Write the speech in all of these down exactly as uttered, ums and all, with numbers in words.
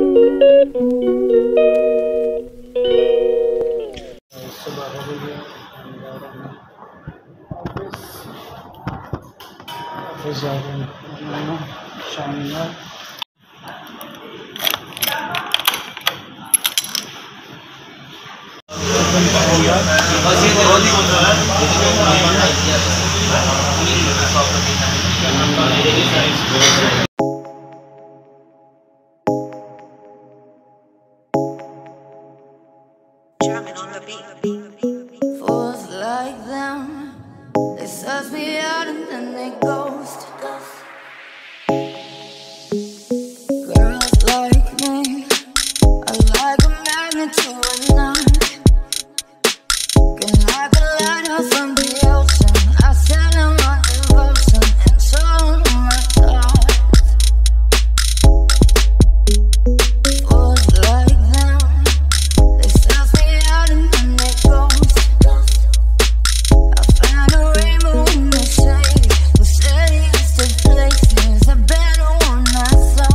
सुबह हो गई है, ऑफिस जा रहे हैं शाम में। Fools like them, they suss me out and then they ghost. Girls like me are like a magnet to a knot. Can like a lighter from the ocean. I sell them my devotion and so my thoughts. Fools like them, they suss me out and then they ghost. I found a rainbow in the shade, the shadiest of places, a better one I saw.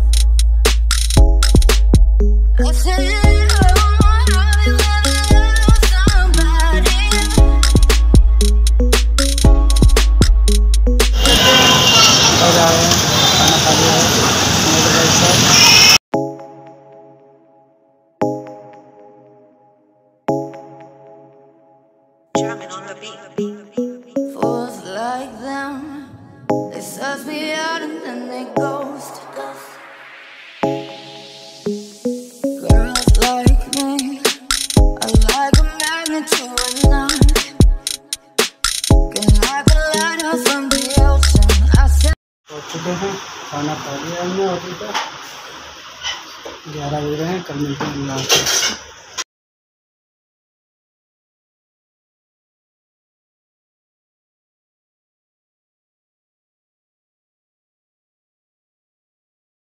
I said, oh, my heart is in love with somebody. और आ रहे हैं, खाना खा लिया है मेरे भाई साहब। Fools like them, they suss me out and then they ghost. Girls like me are like a magnet to a knot. Can like a lighter from the ocean. I said पहुँच चुके हैं, खाना खा लिया हमने। अभी तक ग्यारह बज रहे हैं, कल मिलते हैं।